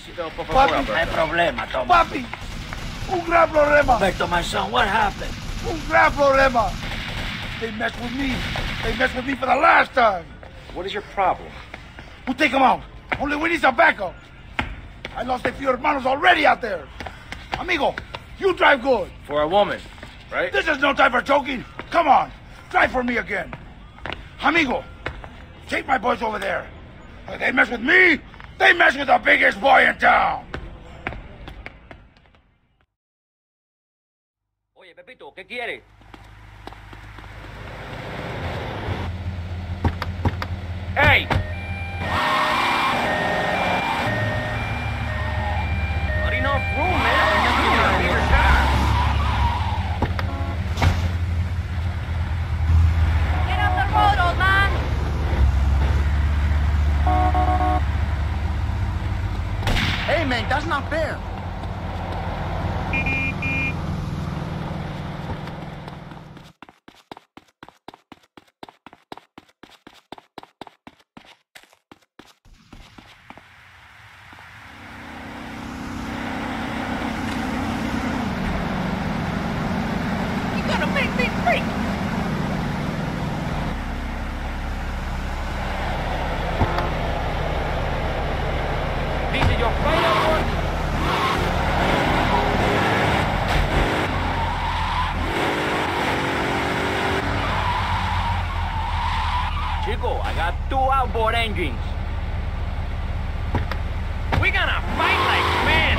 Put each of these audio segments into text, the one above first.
Albertito, por favor, Papi, no hay problema, toma. Papi, un gran problema. Alberto, my son, what happened? Un gran problema. They messed with me. They messed with me for the last time. What is your problem? We'll take them out. Only we need some backup. I lost a few hermanos already out there. Amigo, you drive good. For a woman, right? This is no time for joking. Come on, drive for me again. Amigo, take my boys over there. If they mess with me, they mess with the biggest boy in town. Oye, Pepito, ¿qué quieres? ¡Hey! Not enough room, man. Bigger car. Get off the road, old man! Hey, man, that's not fair. Chico, I got 2 outboard engines. We're gonna fight like men.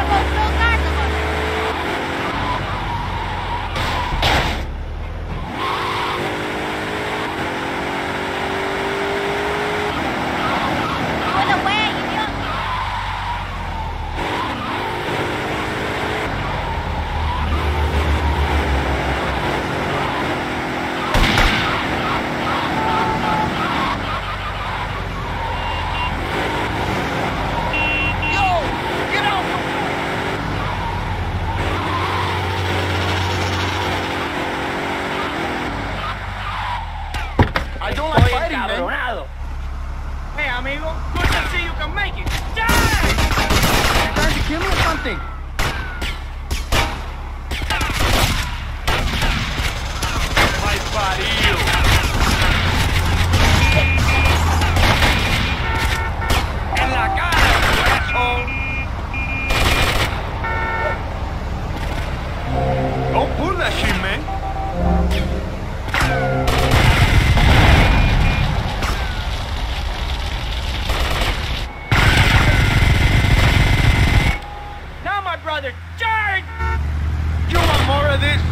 Cabronado. Hey, amigo, good to see you can make it. Die! Trying to kill me or something? Ay, parido. En la cara, asshole. Don't pull that shit, man. Brother, charge! You want more of this?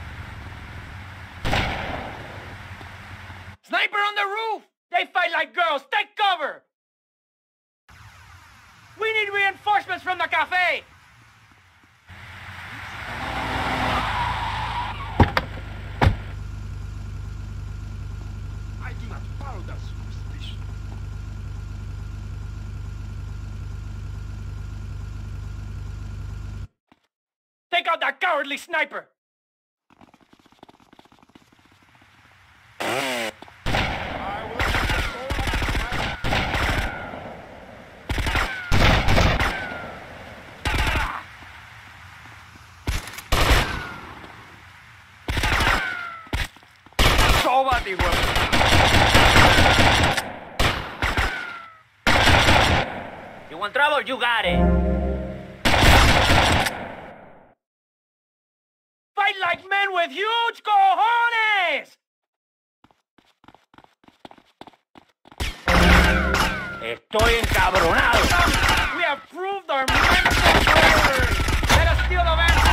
Sniper on the roof! They fight like girls. Take cover! We need reinforcements from the cafe! I do not follow that superstition. Take out that cowardly sniper! Sóbate, güey. You want trouble? You got it. Fight like men with huge cojones! Estoy encabronado. We have proved our mental bravery. Let us steal the van.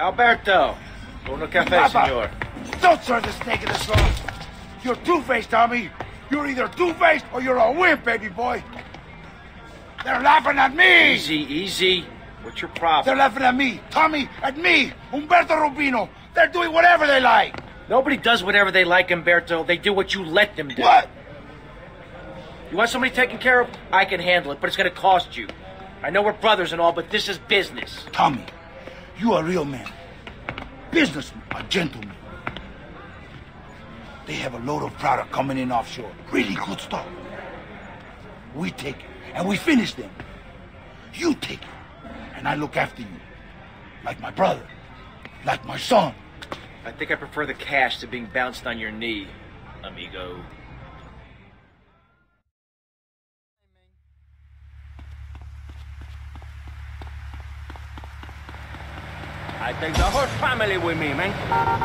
Alberto. Uno café, Papa, senor. don't serve the snake in the straw. You're two-faced, Tommy. You're either two-faced or you're a wimp, baby boy. They're laughing at me. Easy, easy. What's your They're problem? laughing at me, Tommy, at me, Humberto Rubino. They're doing whatever they like. Nobody does whatever they like, Humberto. They do what you let them do. What? You want somebody taken care of? I can handle it, but it's going to cost you. I know we're brothers and all, but this is business. Tommy, you a real man. Businessman, a gentleman. They have a load of product coming in offshore. Really good stuff. We take it, and we finish them. You take it, and I look after you. Like my brother. Like my son. I think I prefer the cash to being bounced on your knee, amigo. I take the whole family with me, man.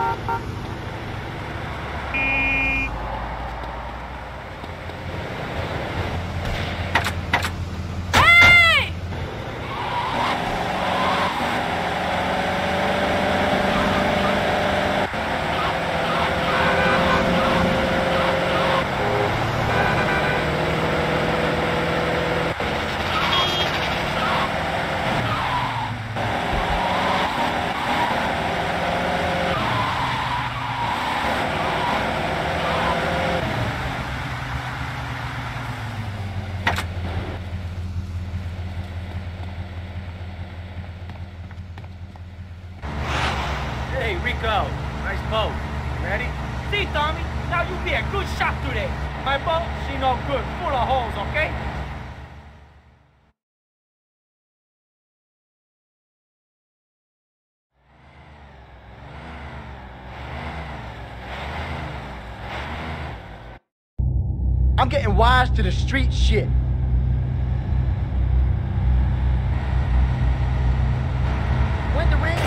Hey! Hey, Rico. Nice boat. Ready? See, Tommy? Now you be a good shot today. My boat, she no good. Full of holes, okay? I'm getting wise to the street shit. When the ring.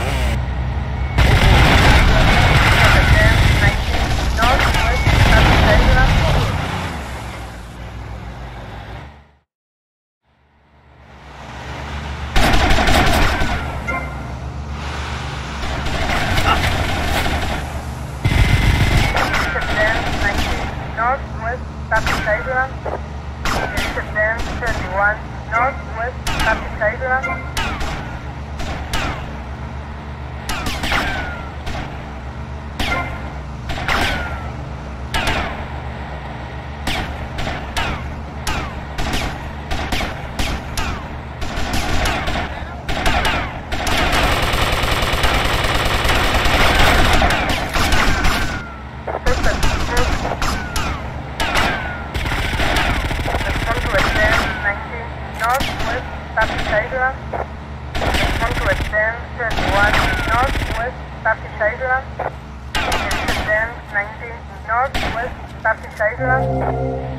Northwest, Pacific Island. 1031, Northwest, Pacific Island. Northwest, Pacific Island. Northwest 1031, Northwest, Pacific Island. 1019, Northwest, Pacific Island.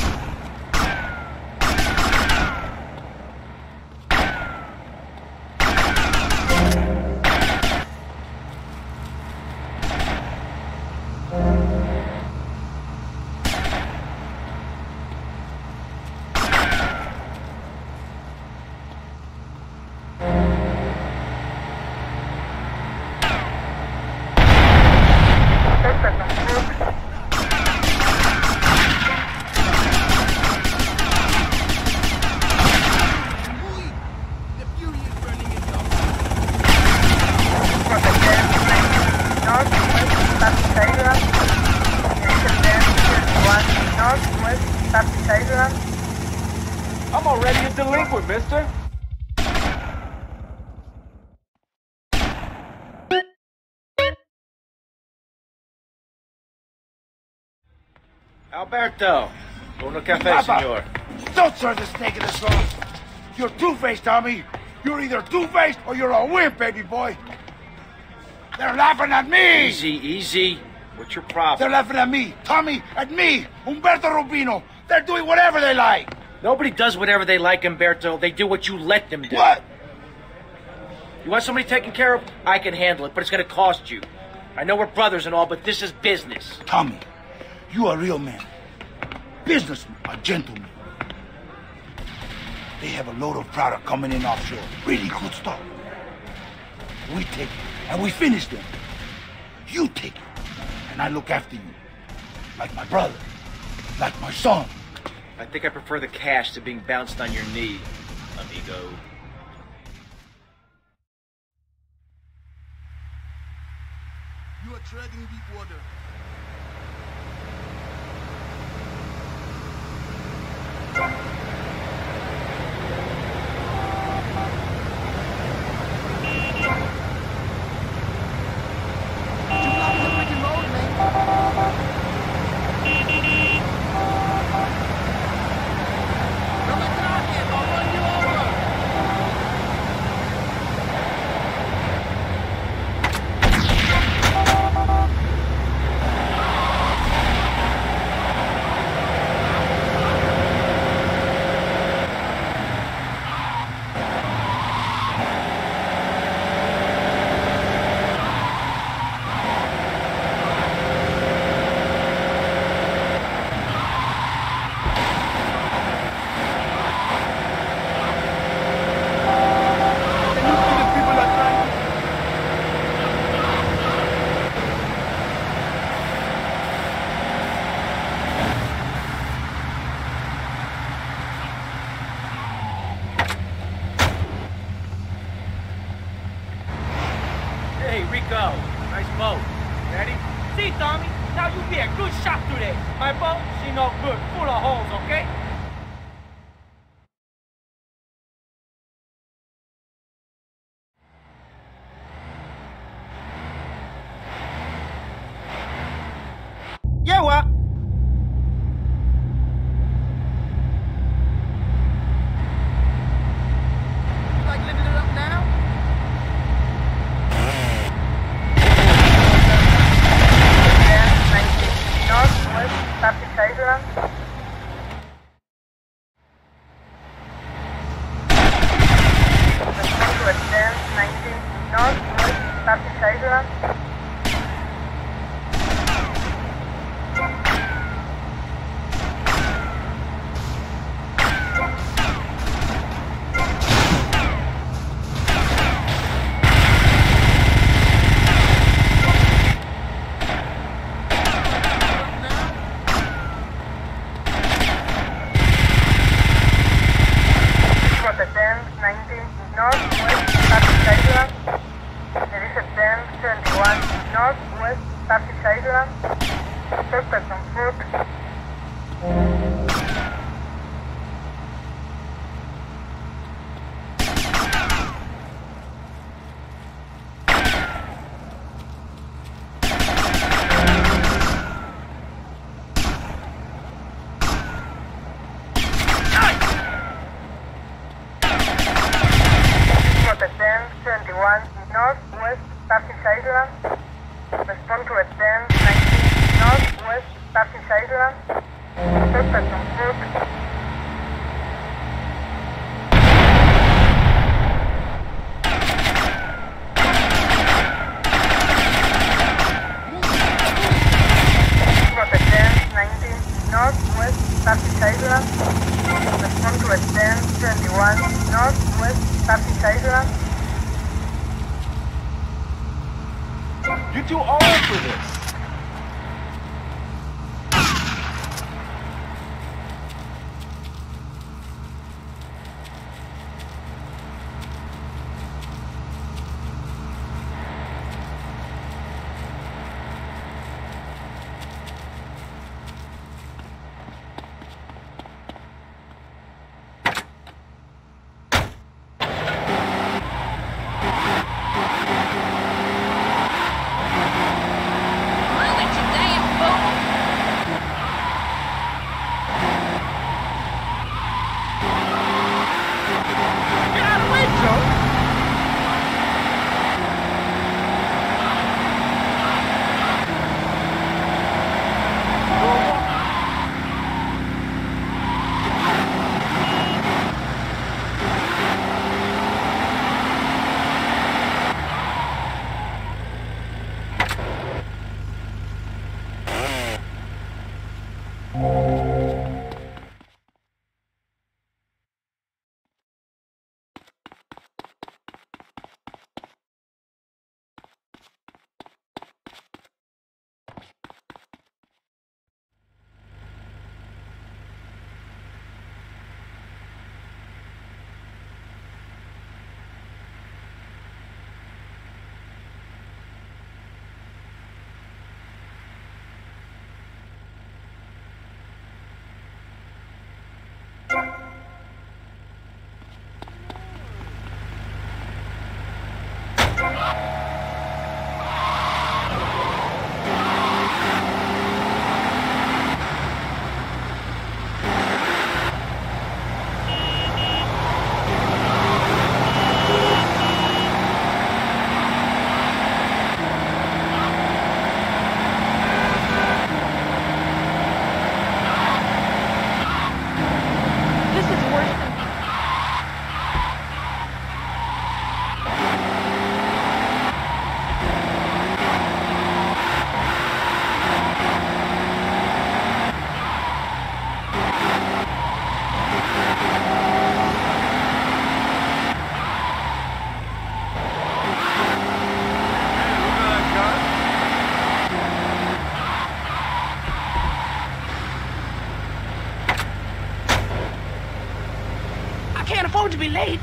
I'm already a delinquent, mister. Alberto. Uno café, Papa, senor. don't serve the snake in the straw. You're two-faced, Tommy. You're either two-faced or you're a wimp, baby boy. They're laughing at me. Easy, easy. What's your They're problem? laughing at me, Tommy, at me, Humberto Rubino. They're doing whatever they like. Nobody does whatever they like, Humberto. They do what you let them do. What? You want somebody taken care of? I can handle it, but it's going to cost you. I know we're brothers and all, but this is business. Tommy, you a real man. Businessman, a gentleman. They have a load of product coming in offshore. Really good stuff. We take it, and we finish them. You take it, and I look after you. Like my brother. Like my son. I think I prefer the cash to being bounced on your knee, amigo. You are treading deep water. Hey, Rico. Nice boat. Ready? See, Tommy? Now you be a good shot today. My boat, she no good. Full of holes, okay? Yeah, what? You like living it up now? Northwest, Pacific Island. Respond to extend 19 Northwest, Pacific Island. Extend 19 Northwest, Pacific Island. There is extend 21 Northwest, Pacific Island. Suspect on foot. Extend 21 Northwest, Pacific Island. Respond to extend 19 Northwest, Pacific Island. Suspect on foot. Extend 19 Northwest, Pacific Island. Respond to extend 21 Northwest, Pacific Island. You're too old for this. can't afford to be late.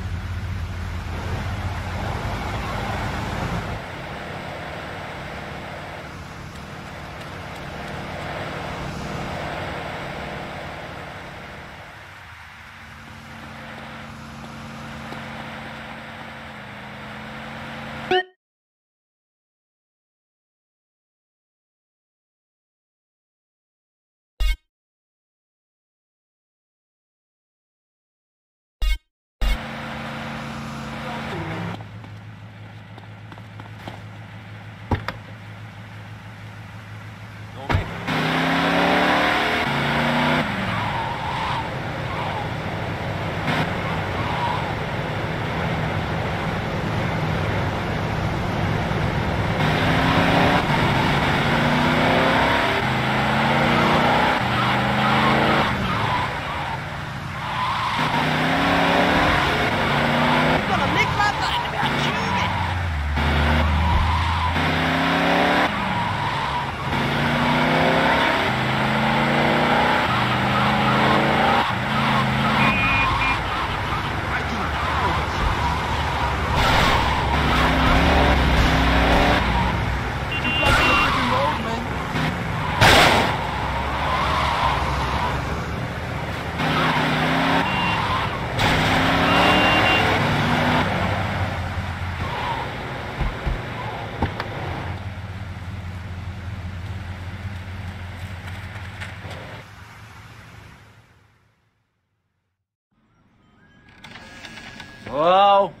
Hello?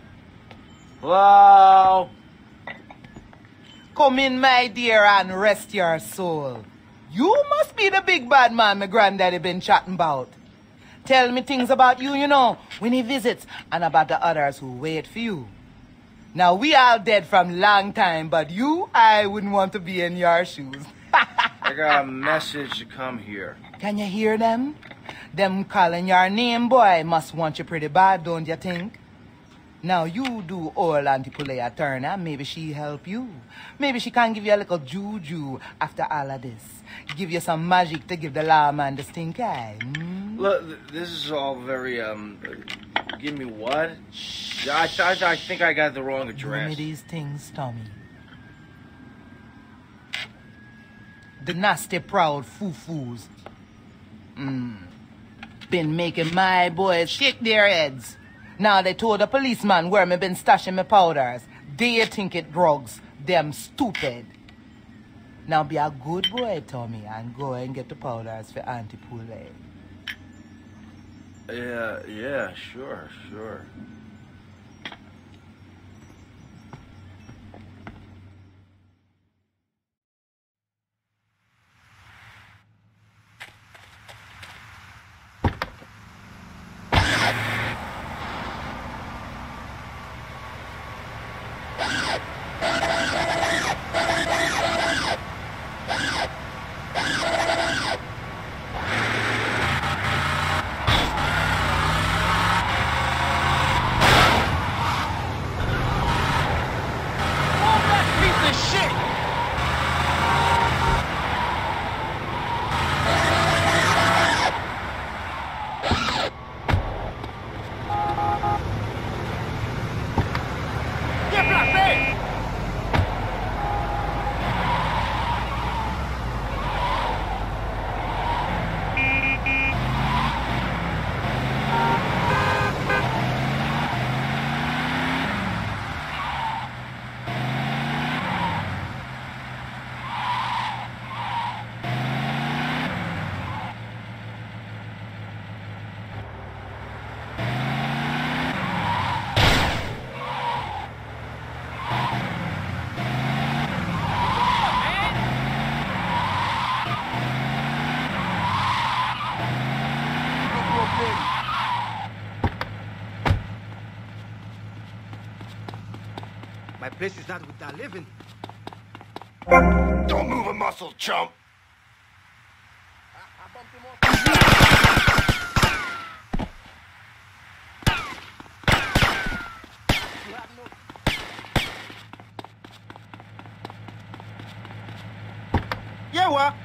Hello? Come in, my dear, and rest your soul. You must be the big bad man my granddaddy been chatting about. Tell me things about you, you know, when he visits, and about the others who wait for you. Now, we all dead from long time, but you, I wouldn't want to be in your shoes. I got a message to come here. Can you hear them? Them calling your name, boy, must want you pretty bad, don't you think? Now, you do all Auntie Pulea Turner. Maybe she help you. Maybe she can give you a little juju after all of this. Give you some magic to give the lawman the stink eye. Look, this is all very, give me what? I think I got the wrong address. Give me these things, Tommy. The nasty, proud foo-foos. Been making my boys shake their heads. Now they told the policeman where me been stashing my powders. They think it drugs. Them stupid. Now be a good boy, Tommy, and go and get the powders for Auntie Pulea. Yeah, sure. My place is not without living. Don't move a muscle, chump. Yeah, what?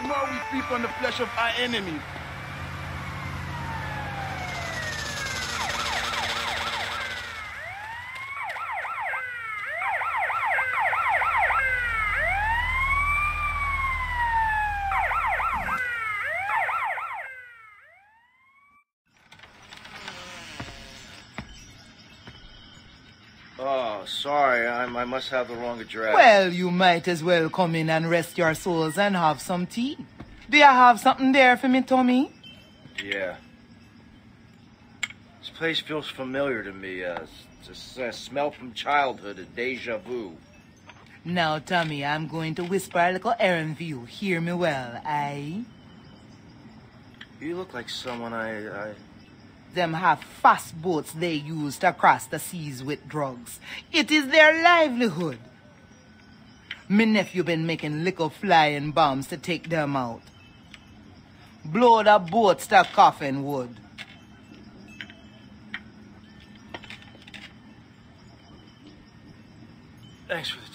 the more we feed on the flesh of our enemies. Oh, sorry, I must have the wrong address. Well, you might as well come in and rest your souls and have some tea. Do you have something there for me, Tommy? Yeah. This place feels familiar to me. It's a smell from childhood, a deja vu. Now, Tommy, I'm going to whisper a little errand for you. Hear me well, aye? You look like someone I... Them have fast boats they use to cross the seas with drugs. It is their livelihood. Me nephew been making little flying bombs to take them out. Blow the boats to coffin wood. Thanks for the tea.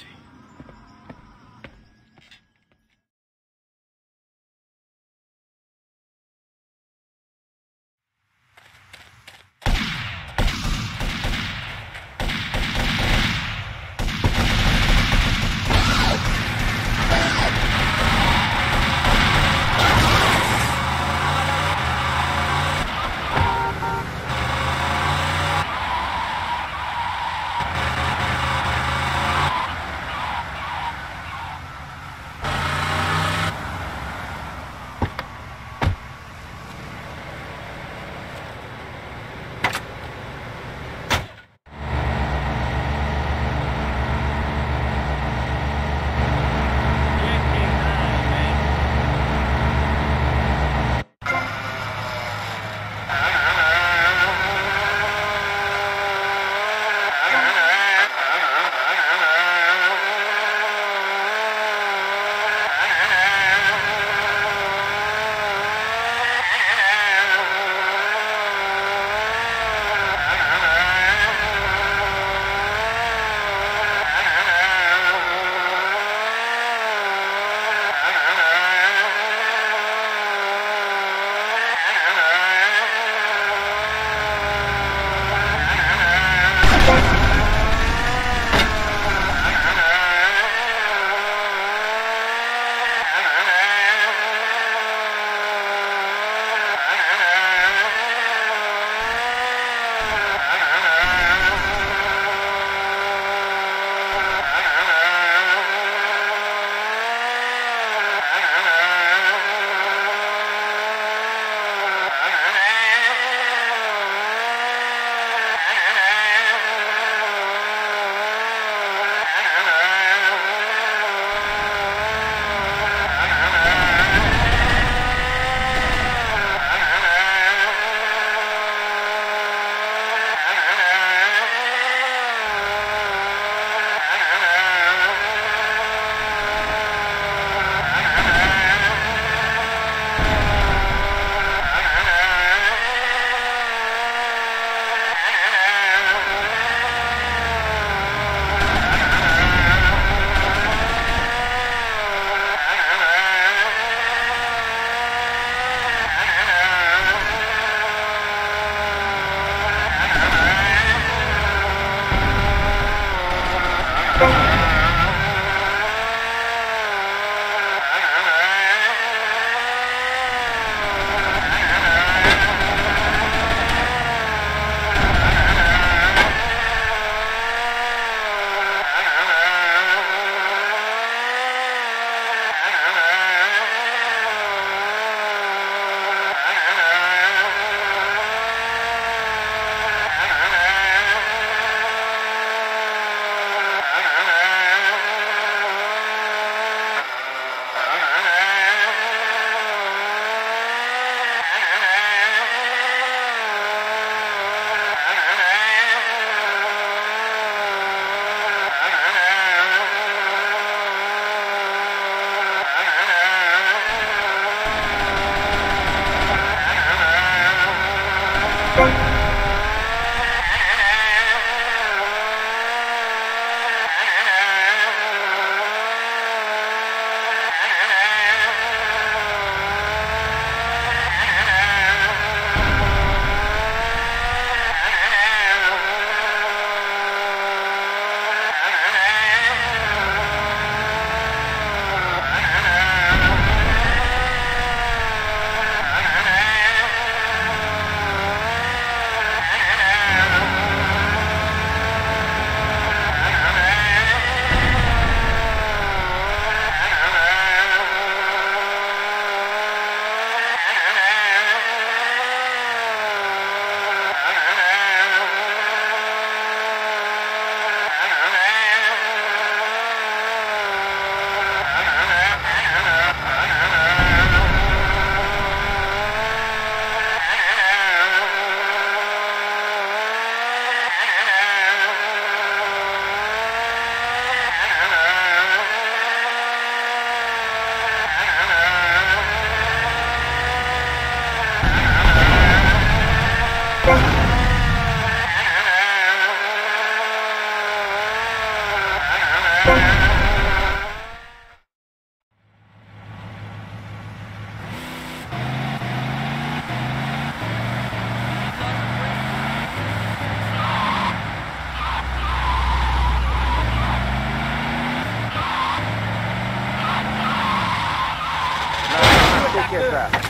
take care of that.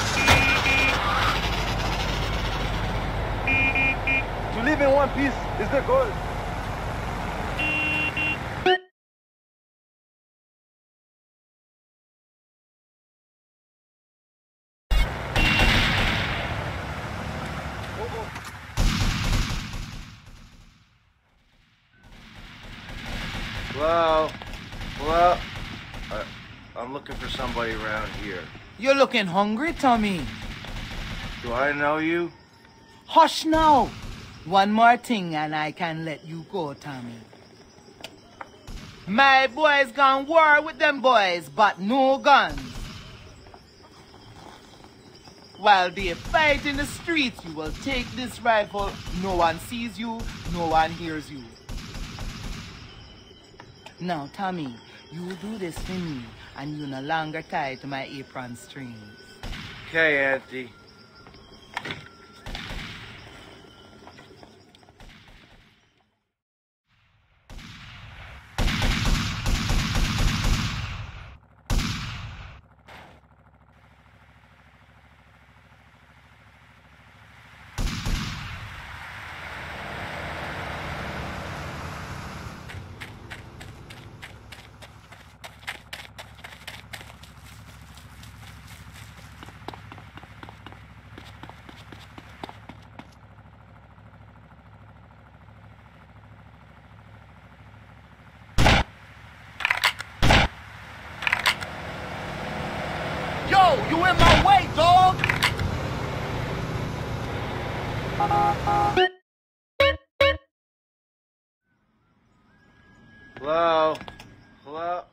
To live in one piece is the goal. Hello? I'm looking for somebody around here. You're looking hungry, Tommy. Do I know you? Hush now. One more thing and I can let you go, Tommy. My boys gone war with them boys, but no guns. While they fight in the streets, you will take this rifle. No one sees you, no one hears you. Now, Tommy, you do this for me, and you no longer tied to my apron strings. Okay, Auntie. Yo, you in my way, dog! Hello? Hello?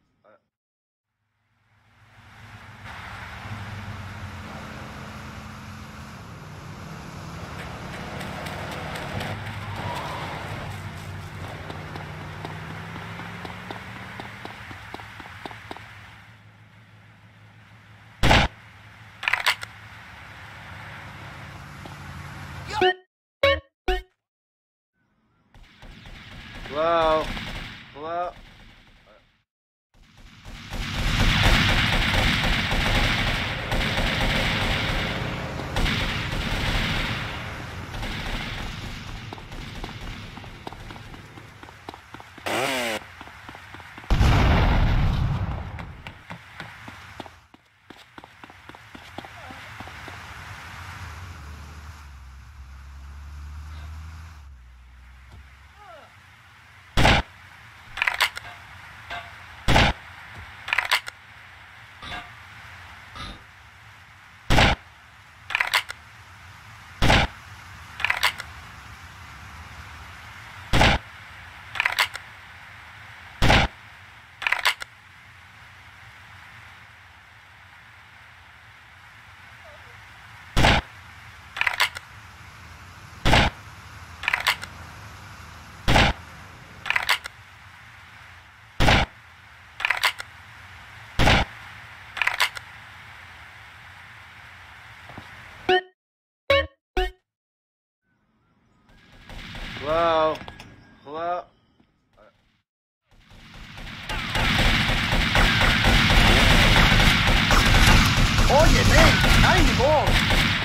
Hello? Hello? Hello? Hello? Oye, man, I ain't involved.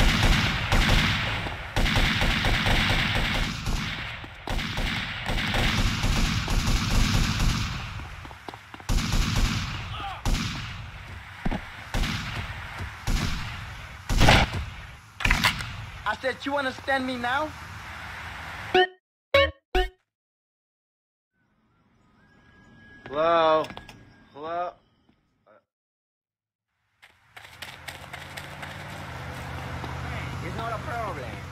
I said, you understand me now? Hello? Hello? It's not a problem.